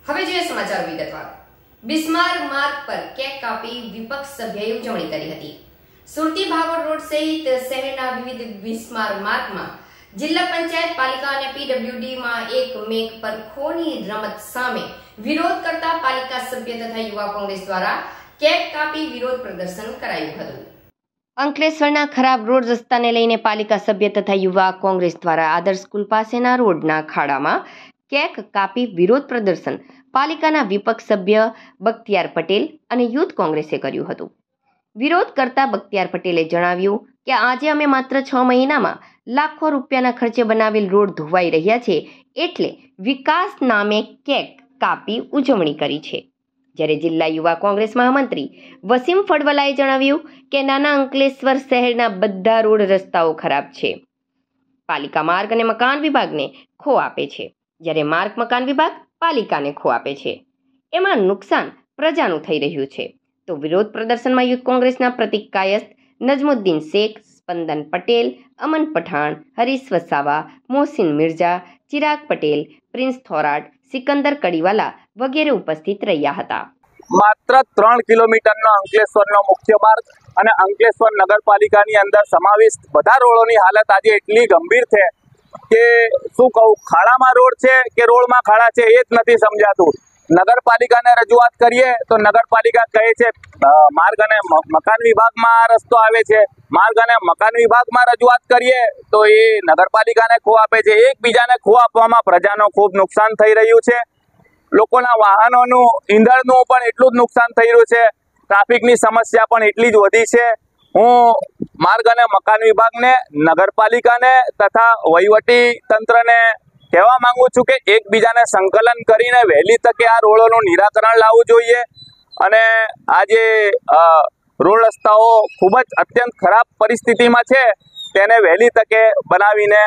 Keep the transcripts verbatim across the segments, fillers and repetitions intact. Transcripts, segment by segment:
હવે જોઈએ સમાચાર વિગતવાર। બિસ્માર્ક માર્ગ પર કેક કાપી વિપક્ષ સભ્યએ ઉજવણી કરી હતી। સુરતી ભાગોળ રોડ સહિત શહેરના વિવિધ બિસ્માર્ક માર્ગમાં જિલ્લા પંચાયત પાલિકા અને પીડબ્લ્યુડી માં એક મેક પર ખોની રમત સામે વિરોધ કરતા પાલિકા સભ્ય તથા યુવા કોંગ્રેસ દ્વારા કેક કાપી વિરોધ પ્રદર્શન કરાયું હતું। અંકલેશ્વરના ખરાબ રોડ રસ્તાને લઈને પાલિકા સભ્ય તથા યુવા કોંગ્રેસ દ્વારા આદર્શ સ્કૂલ પાસેના રોડના ખાડામાં કેક કાપી વિરોધ પ્રદર્શન પાલિકાના વિપક્ષ સભ્ય બખ્તિયાર પટેલ અને યુથ કોંગ્રેસે કર્યું હતું। વિરોધ કરતા બખ્તિયાર પટેલે જણાવ્યું કે આજે અમે માત્ર છ મહિનામાં લાખો રૂપિયાના ખર્ચે બનાવેલ રોડ ધોવાઈ રહ્યા છે, એટલે વિકાસ નામે કેક કાપી ઉજવણી કરી છે। જ્યારે જિલ્લા યુવા કોંગ્રેસ મહામંત્રી વસીમ ફળવલાએ જણાવ્યું કે નાના અંકલેશ્વર શહેરના બધા રોડ રસ્તાઓ ખરાબ છે। પાલિકા માર્ગ અને મકાન વિભાગને ખો આપે છે, જ્યારે માર્ગ મકાન વિભાગ પાલિકાને ખો આપે છે। એમાં નુકસાન પ્રજાનું થઈ રહ્યું છે। તો વિરોધ પ્રદર્શનમાં યુથ કોંગ્રેસના પ્રતિક કાયસ્થ, નજમુદ્દીન શેખ, સ્પંદન પટેલ, અમન પઠાણ, હરીશ વસાવા, મોહસિન મિર્જા, ચિરાગ પટેલ, પ્રિન્સ થોરાટ, સિકંદર કડીવાલા વગેરે ઉપસ્થિત રહ્યા હતા। માત્ર ત્રણ કિલોમીટરનો અંકલેશ્વરનો મુખ્ય માર્ગ અને અંકલેશ્વર નગરપાલિકાની અંદર સમાવિષ્ટ બધા રોડોની હાલત આજે એટલી ગંભીર છે કે શું કહું, ખાડામાં રોડ છે કે રોડમાં ખાડા છે એ જ નથી સમજાતું। નગરપાલિકાને રજૂઆત કરીએ તો નગરપાલિકા કહે છે માર્ગ અને મકાન વિભાગમાં આ રસ્તો આવે છે, માર્ગ અને મકાન વિભાગમાં રજૂઆત કરીએ તો એ નગરપાલિકાને ખો આપે છે। એકબીજાને ખો આપવામાં પ્રજાનું ખૂબ નુકસાન થઈ રહ્યું છે। લોકોના વાહનોનું ઈંધણનું પણ એટલું જ નુકસાન થઈ રહ્યું છે। ટ્રાફિકની સમસ્યા પણ એટલી જ વધી છે। હું માર્ગ અને મકાન વિભાગને, નગરપાલિકાને તથા વહીવટી તંત્રને કહેવા માંગુ છું કે એકબીજાને સંકલન કરીને વહેલી તકે આ રોડોનું નિરાકરણ લાવવું જોઈએ અને આજે રોડ રસ્તાઓ ખૂબ જ અત્યંત ખરાબ પરિસ્થિતિમાં છે તેને વહેલી તકે બનાવીને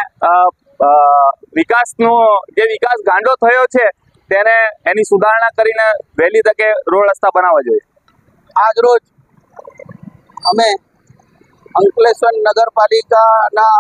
વિકાસનો જે વિકાસ ગાંડો થયો છે તેને એની સુધારણા કરીને વહેલી તકે રોડ રસ્તા બનાવવા જોઈએ। આજ રોજ અમે અંકલેશ્વર નગરપાલિકાના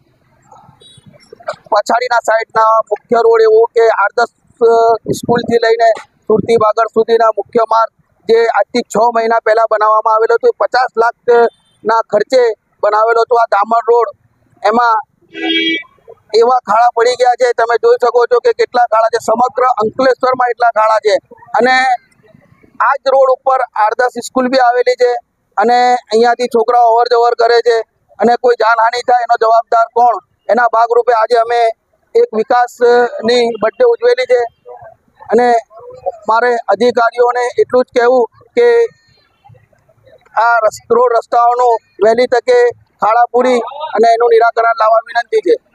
પછાડીના સાઈડના મુખ્ય રોડ એવો કે આદર્શ સ્કૂલથી લઈને સુરતી બાગળ સુધીના મુખ્ય માર્ગ જે આજથી છ મહિના પહેલાં બનાવવામાં આવેલો હતો, પચાસ લાખના ખર્ચે બનાવેલો હતો। આ દામણ રોડ એમાં એવા ખાડા પડી ગયા છે, તમે જોઈ શકો છો કે કેટલા ખાડા છે, સમગ્ર અંકલેશ્વરમાં એટલા ખાડા છે। અને આ જ રોડ ઉપર આદર્શ સ્કૂલ બી આવેલી છે અને અહીંયાથી છોકરાઓ અવર જવર કરે છે અને કોઈ જાનહાનિ થાય એનો જવાબદાર કોણ? એના ભાગરૂપે આજે અમે એક વિકાસની બર્થડે ઉજવેલી છે અને મારે અધિકારીઓને એટલું જ કહેવું કે આ રોડ રસ્તાઓનું વહેલી તકે ખાડા પૂરી અને એનું નિરાકરણ લાવવા વિનંતી છે।